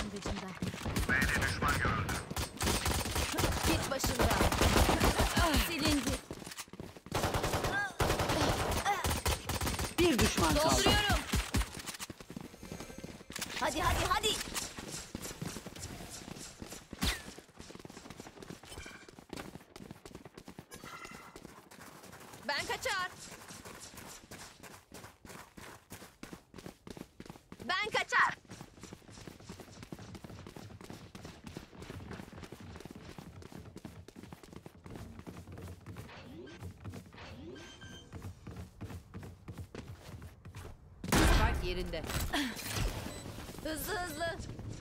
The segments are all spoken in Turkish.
başlangıcında. B'de düşman görüldü. Git başımdan. Silindi. Bir düşman kaldı. Dolduruyorum. Hadi hadi hadi. Ben kaçar. Ben kaçar. Spike yerinde. Hızlı hızlı.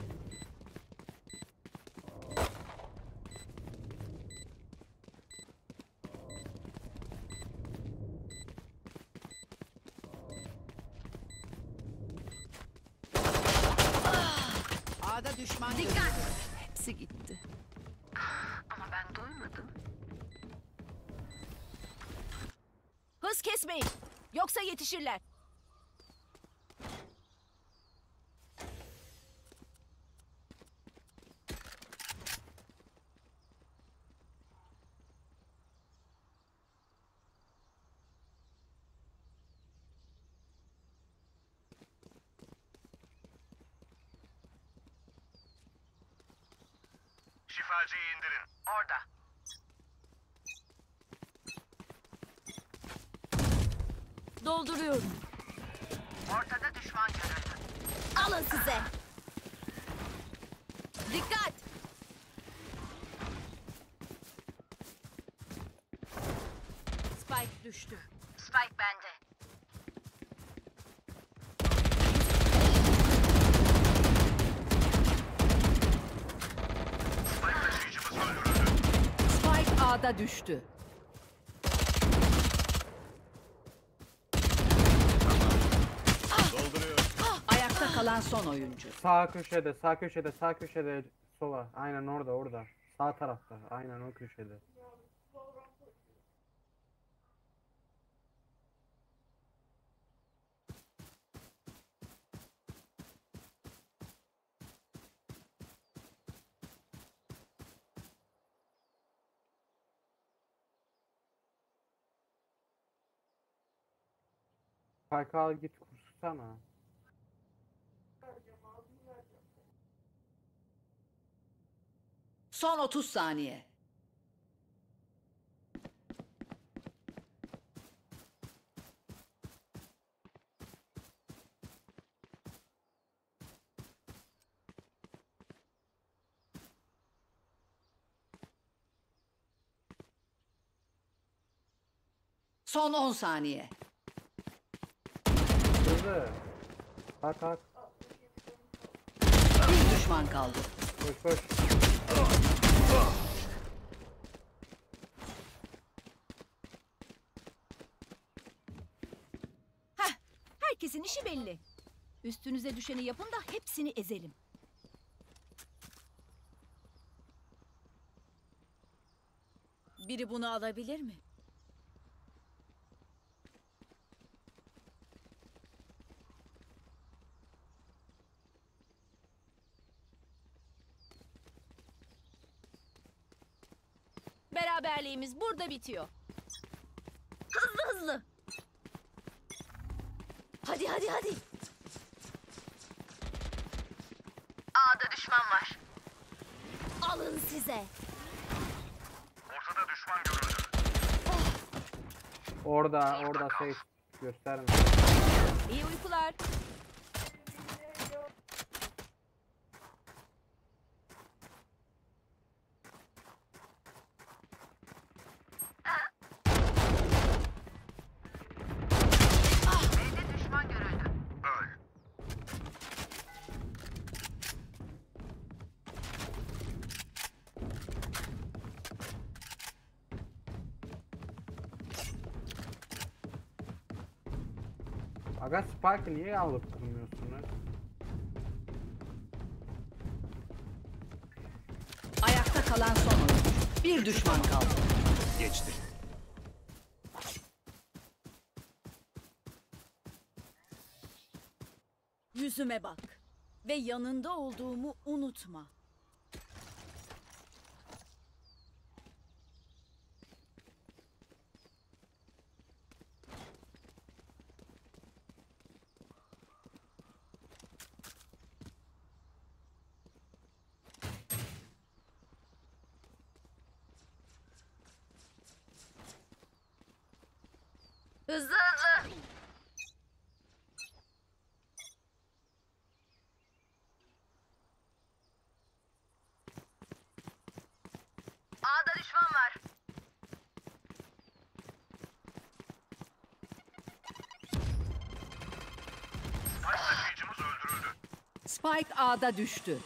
A'da düşman Dikkat. görüldü. Hepsi gitti. Ama ben doymadım. Hız kesmeyin. Yoksa yetişirler. Şifacıyı indirin. Orada. Dolduruyorum. Ortada düşman görüldü. Alın size. Dikkat. Spike düştü. Spike bende. Spike taşıyıcımız öldürüldü. Spike A'da düştü. Dolduruyorum. Ayakta kalan son oyuncu. Sağ köşede, sağ köşede, sağ köşede sola. Aynen orada, orada. Sağ tarafta. Aynen o köşede. Spike al git kursana. Son 30 saniye. Son 10 saniye. Hızlı. Kalk kalk. Bir düşman kaldı. Koş koş. Herkesin işi belli. Üstünüze düşeni yapın da hepsini ezelim. Biri bunu alabilir mi? Beraberliğimiz burada bitiyor. Hızlı hızlı. Hadi hadi hadi. A'da düşman var. Alın size. Ortada düşman görüldü. Orada, orada şey gösterme. İyi uykular. B'de düşman görüldü. Öl. Aga Spike'ı niye alıp durmuyorsunuz? Ayakta kalan son oyuncu. Bir düşman kaldı. Geçti. Yüzüme bak. Ve yanında olduğumu unutma. Hızlı hızlı. A'da düşman var. Spike taşıyıcımız öldürüldü. Spike A'da düştü.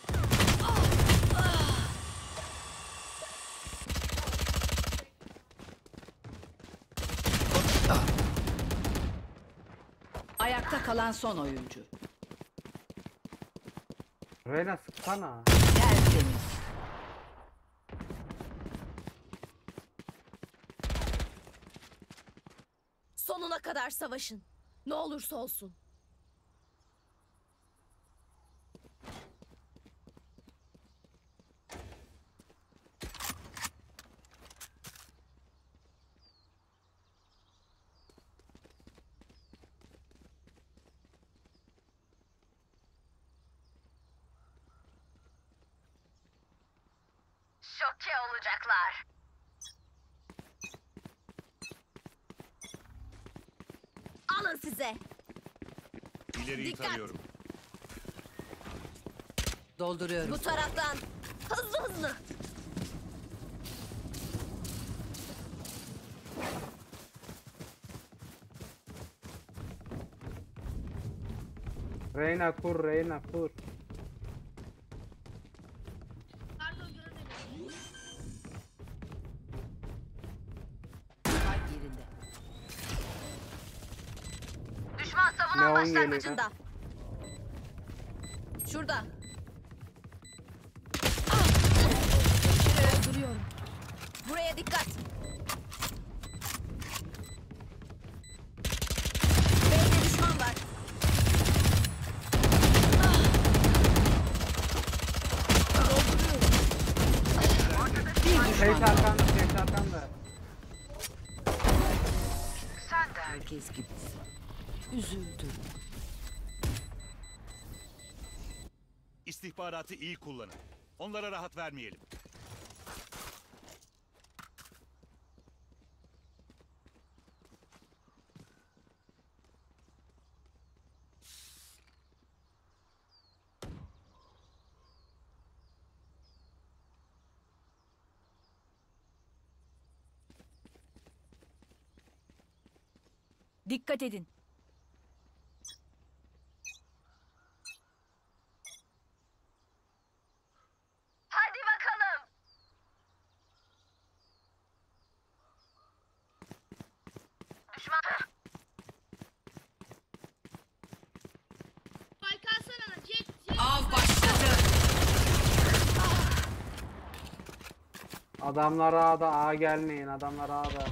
Ayakta kalan son oyuncu. Reyna sıksana. Tertemiz. Sonuna kadar savaşın. Ne olursa olsun. Şoke olacaklar. Alın size. İleriyi Dikkat! tarıyorum. Dolduruyorum. Bu taraftan. Hızlı hızlı. Reyna kur, Reyna kur. Spike yerinde. Düşman savunan Neon başlangıcında. geliyor. Şurada. Öldürüyorum. Buraya dikkat. B'de düşman var. Bir Şey düşman kaldı. arkanda, şey arkanda. Herkes gibi. Üzüldüm. İstihbaratı iyi kullanın. Onlara rahat vermeyelim. Dikkat edin. Hadi bakalım. Düşman. Av başladı. Adamlar A'da, A gelmeyin. Adamlar A'da.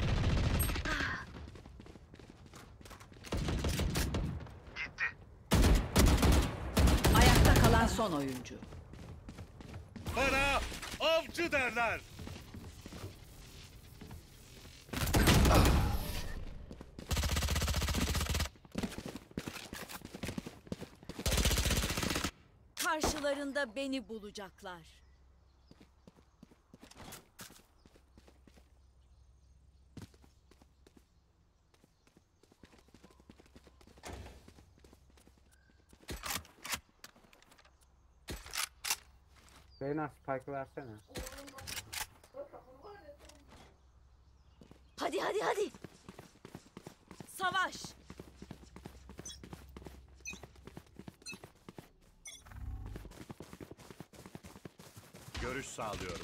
Ayakta kalan son oyuncu. Bana avcı derler. Karşılarında beni bulacaklar. Reyna spike versene. Hadi hadi hadi. Savaş. Görüş sağlıyorum.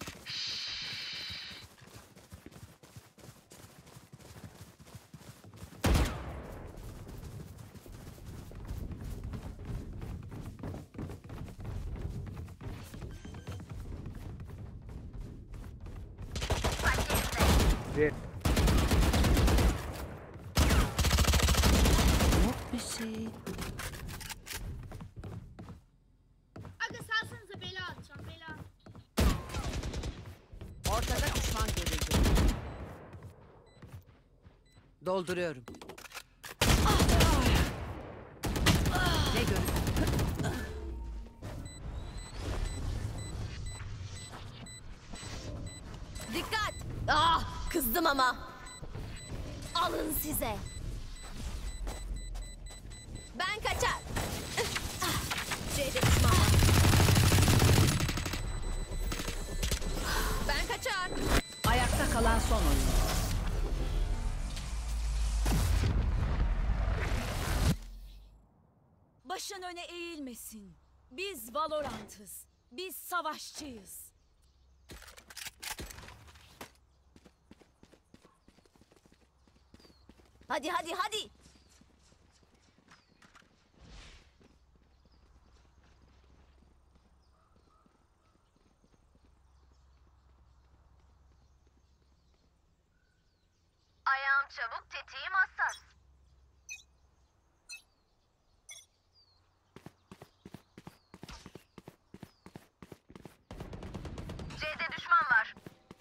Bir. Yok bir şey. Dolduruyorum. Ne gör? Dikkat! Ah, kızdım ama. Alın size. Ben kaçar. C'de düşman var. Ben kaçar. Ayakta kalan son oyuncu. Başın öne eğilmesin. Biz Valorant'ız. Biz savaşçıyız. Hadi hadi hadi. Ayağım çabuk, tetiğim hassas. C'de düşman var.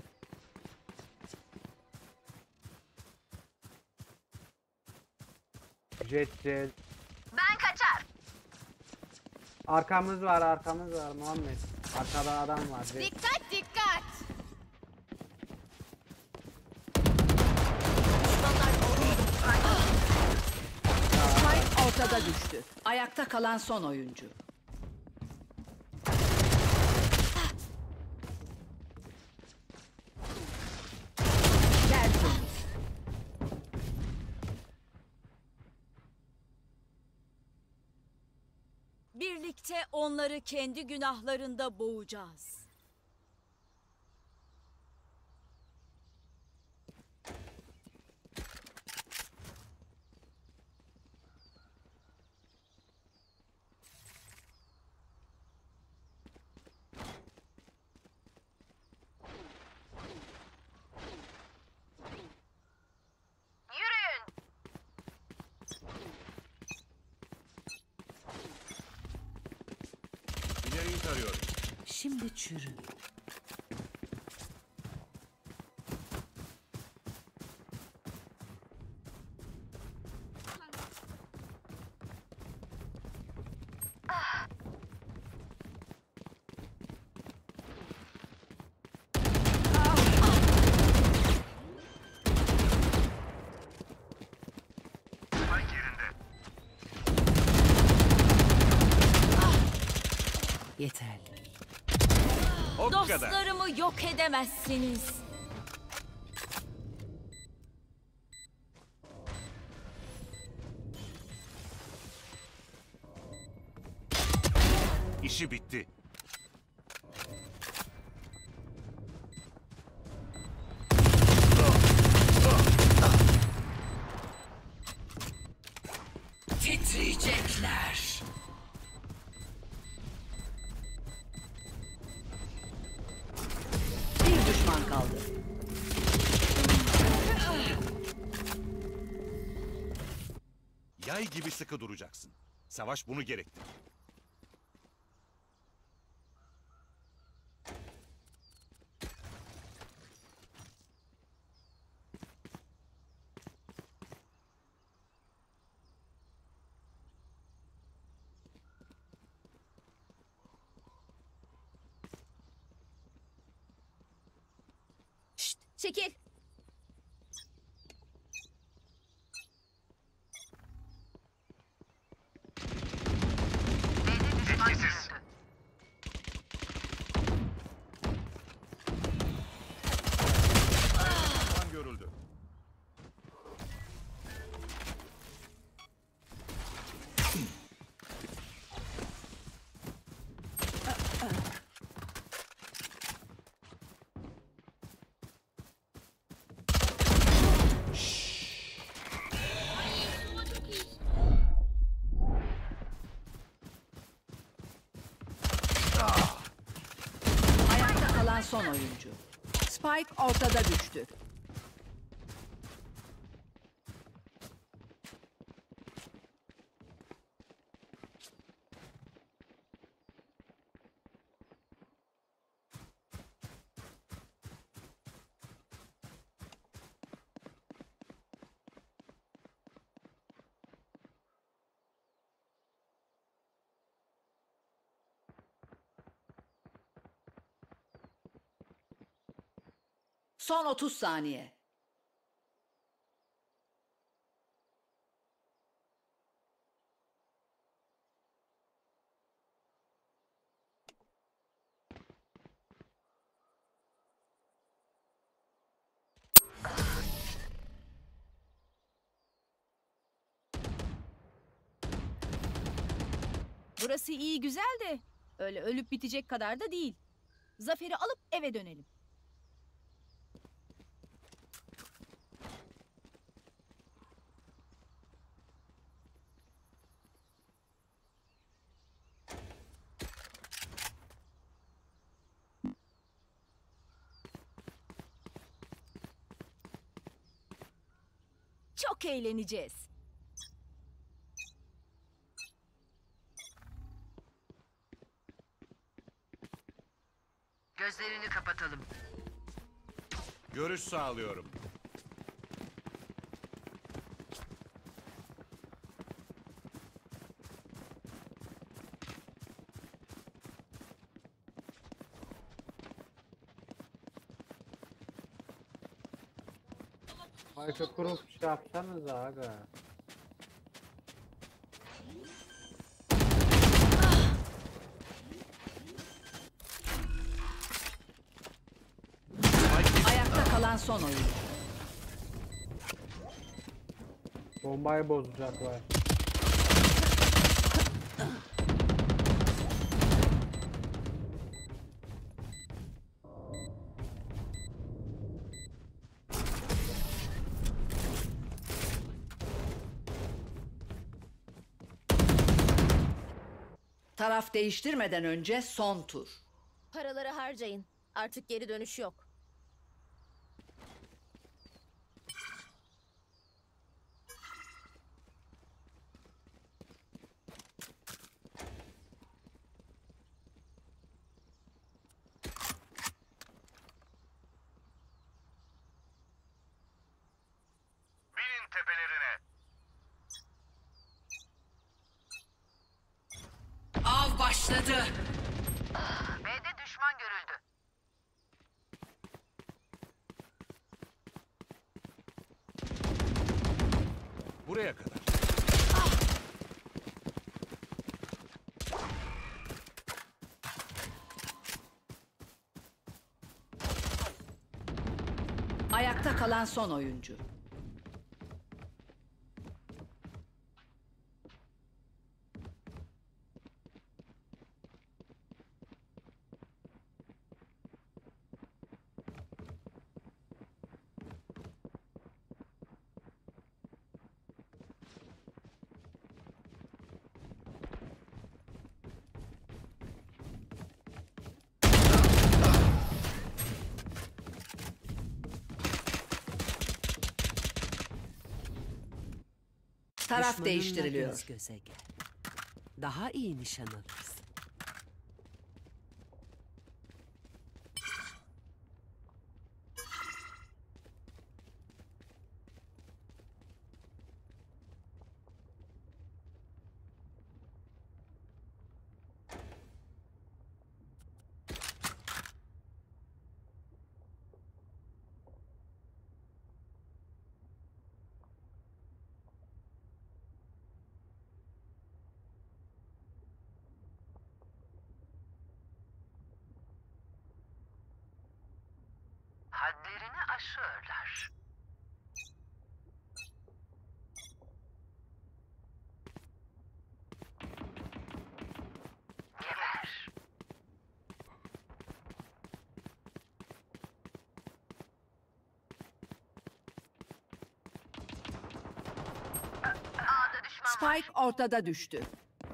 Jet. Ben kaçar. Arkamız var Muhammed. Arkada adam var. Jet. Dikkat dikkat. Spike ortada düştü. Ayakta kalan son oyuncu. Tertemiz. Birlikte onları kendi günahlarında boğacağız. Yürüyün. İleriyi tarıyorum. Şimdi çürü. Yeterli. O kadar. Dostlarımı yok edemezsiniz. İşi bitti. Titriyecekler. Bir düşman kaldı. Yay gibi sıkı duracaksın. Savaş bunu gerektirir. Şşt, çekil. Düşman görüldü. Ayakta kalan son oyuncu. Spike ortada düştü. Son 30 saniye. Burası iyi güzel de öyle ölüp bitecek kadar da değil. Zaferi alıp eve dönelim. Çok eğleneceğiz. Gözlerini kapatalım. Görüş sağlıyorum. Arka kurup şey yapsanıza aga. Ayakta kalan son oyuncu. Bombayı bozacaklar. Taraf değiştirmeden önce son tur. Paraları harcayın. Artık geri dönüş yok. Binin tepelerine. Av başladı. B'de düşman görüldü. Buraya kadar. Ayakta kalan son oyuncu. Taraf Düşmanınla değiştiriliyor. göz göze gel. Daha iyi nişan alırsın. Hadlerini aşıyorlar. Geber. A'da düşman var. Spike ortada düştü.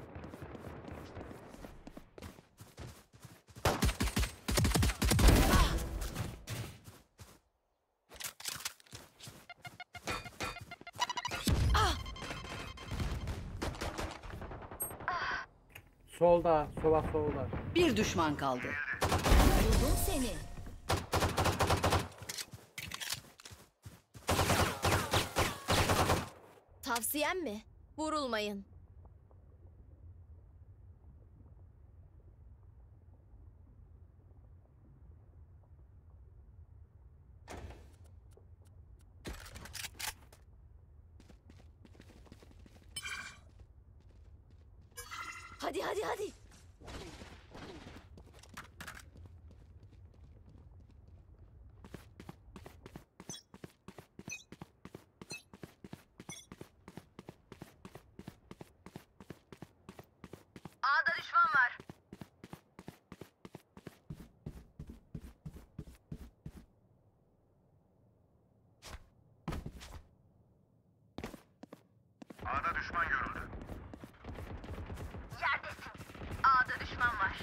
Solda, solda. Bir düşman kaldı. Buldum seni. Tavsiyem mi? Vurulmayın. Hadi hadi hadi. A'da düşman var. A'da düşman görüldü. Yerdesin. A'da düşman var.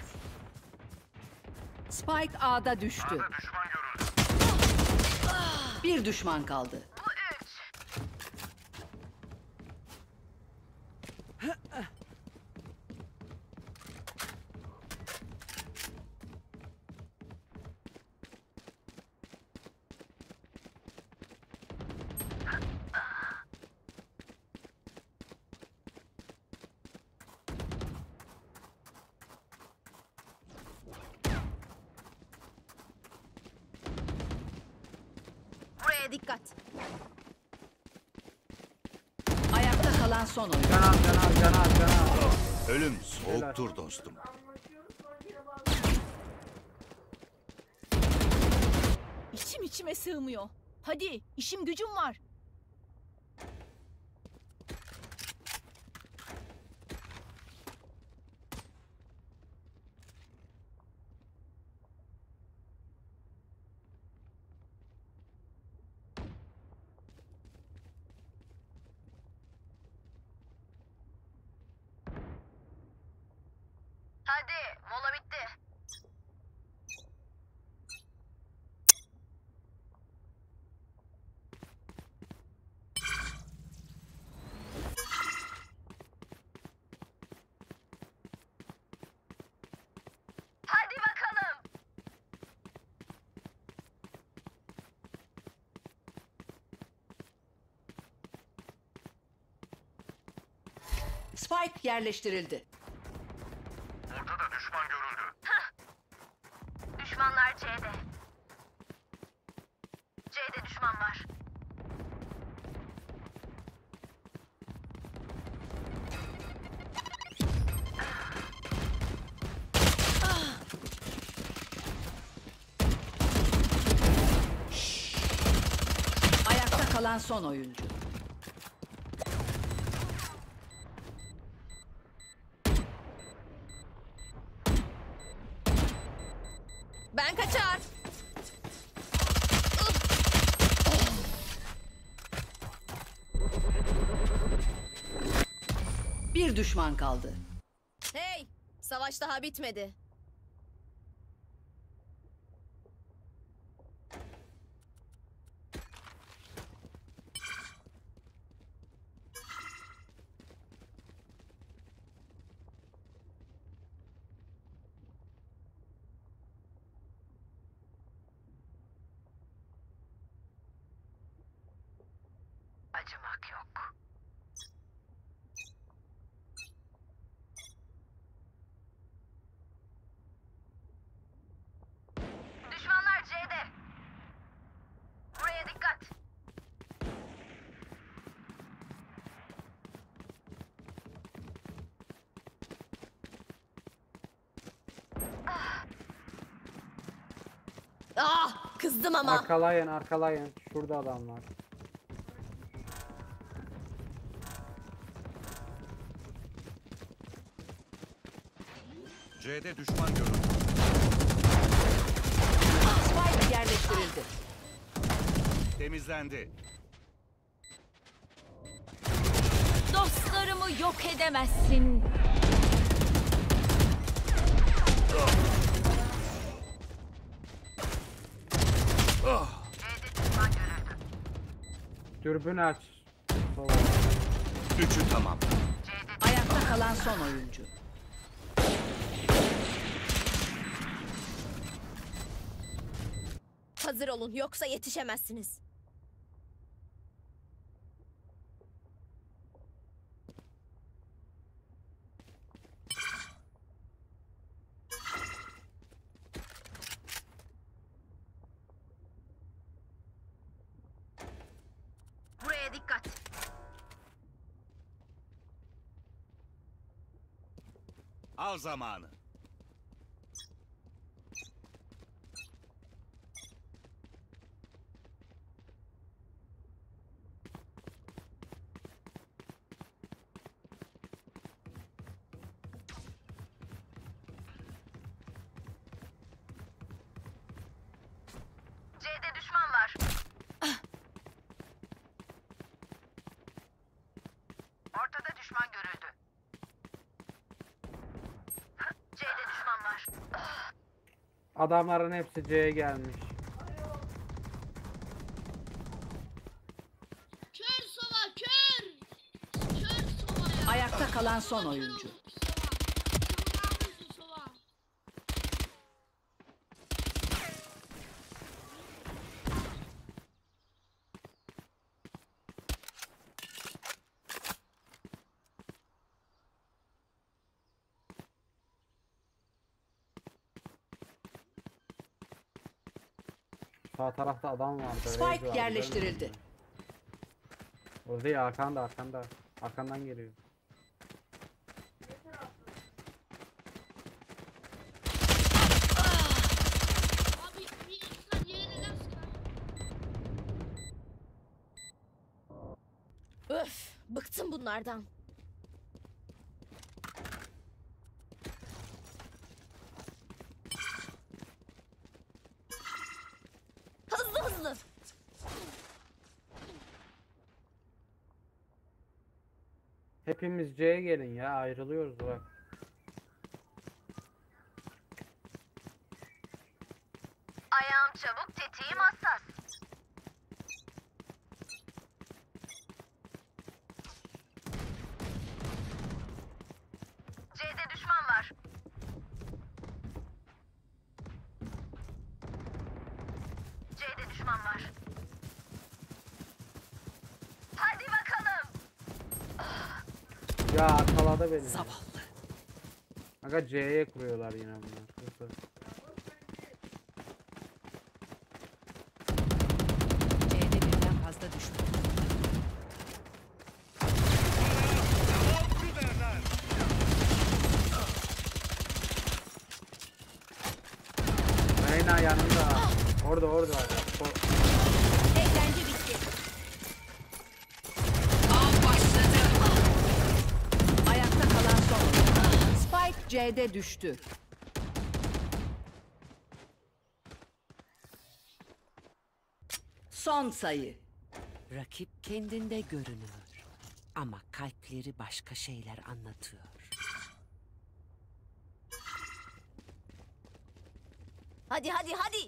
Spike A'da düştü. A'da düşman görüldü. Bir düşman kaldı. Bu üç. Buraya dikkat. Ayakta kalan son oyuncu. Can al, can al, can al, can al. Ölüm soğuktur dostum. İçim içime sığmıyor. Hadi işim gücüm var. Hadi mola bitti. Hadi bakalım. Spike yerleştirildi. Ortada düşman görüldü. Düşmanlar C'de. C'de düşman var. Ayakta kalan son oyuncu. Ben kaçar. Bir düşman kaldı. Hey, savaş daha bitmedi. Acımak yok. Düşmanlar C'de. Buraya dikkat. Ah, kızdım ama. Arkalayın, arkalayın. Şurada adam var. C'de düşman görüldü. Spike yerleştirildi. Temizlendi. Dostlarımı yok edemezsin. C'de düşman görüldü. Dürbün aç. Sola. Üçü tamam. Ayakta kalan son oyuncu. Hazır olun yoksa yetişemezsiniz. Buraya dikkat. Av zamanı. C'de düşman var. Ortada düşman görüldü. C'de düşman var. Adamların hepsi C'ye gelmiş. Kör sova kör. Kör sova ya. Ayakta kalan son oyuncu. Sova. Sağ tarafta adam vardı. Spike Raze vardı, yerleştirildi. görmedin mi? O değil, arkanda. Arkandan geliyor. Abi bir insan yere neden sıkar? Öf, bıktım bunlardan. Hızlı hızlı. Hepimiz C'ye gelin ya, ayrılıyoruz bak. Ayağım çabuk, tetiğim hassas. C'de düşman var. C'de düşman var. Hadi bakalım. Ya arkaladı beni. Zavallı. Aga C'ye kuruyorlar yine bunlar. Hızlı. C'de birden fazla düşman. Reyna yanında. Orada. Eğlence bitti. Av başladı. Ayakta kalan son oyuncu. Spike C'de düştü. Son sayı. Rakip kendinde görünüyor. Ama kalpleri başka şeyler anlatıyor. Hadi hadi hadi.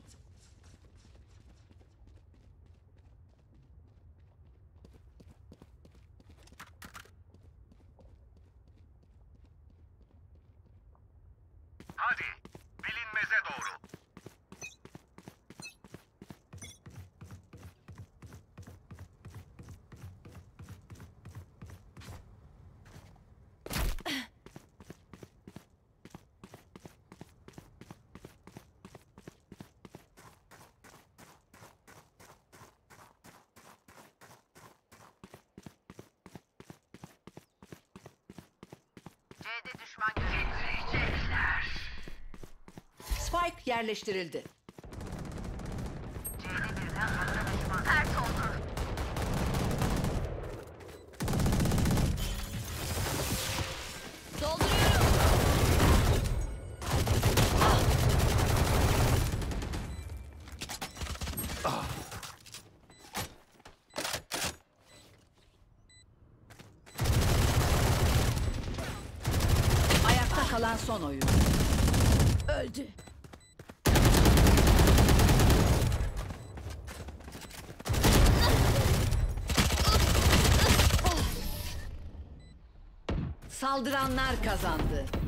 Hadi bilinmeze doğru. C'de düşman görülecekler. Spike yerleştirildi. C'de birden fazla düşman. Ters oldu. Dolduruyorum. Ayakta kalan son oyuncu. Öldü. Saldıranlar kazandı.